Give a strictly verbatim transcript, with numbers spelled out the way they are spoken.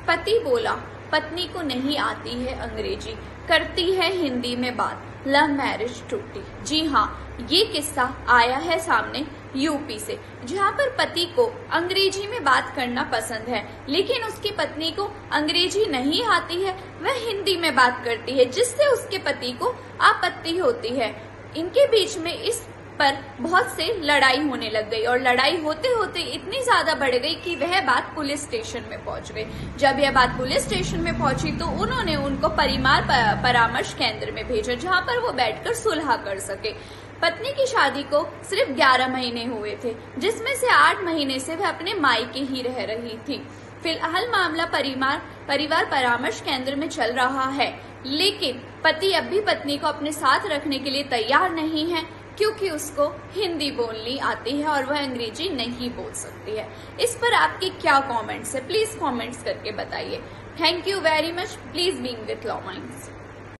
पति बोला पत्नी को नहीं आती है अंग्रेजी, करती है हिंदी में बात, लव मैरिज टूटी। जी हाँ, ये किस्सा आया है सामने यूपी से, जहाँ पर पति को अंग्रेजी में बात करना पसंद है, लेकिन उसकी पत्नी को अंग्रेजी नहीं आती है, वह हिंदी में बात करती है, जिससे उसके पति को आपत्ति होती है। इनके बीच में इस पर बहुत से लड़ाई होने लग गई और लड़ाई होते होते इतनी ज्यादा बढ़ गई कि वह बात पुलिस स्टेशन में पहुंच गई। जब यह बात पुलिस स्टेशन में पहुंची तो उन्होंने उनको परिवार परामर्श केंद्र में भेजा, जहां पर वो बैठकर सुलह कर सके। पत्नी की शादी को सिर्फ ग्यारह महीने हुए थे, जिसमें से आठ महीने से वह अपने मायके ही रह रही थी। फिलहाल मामला परिवार परिवार परामर्श केंद्र में चल रहा है, लेकिन पति अब भी पत्नी को अपने साथ रखने के लिए तैयार नहीं है, क्योंकि उसको हिंदी बोलनी आती है और वह अंग्रेजी नहीं बोल सकती है। इस पर आपके क्या कमेंट्स है, प्लीज कमेंट्स करके बताइए। Thank you very much. Please being with Law minds.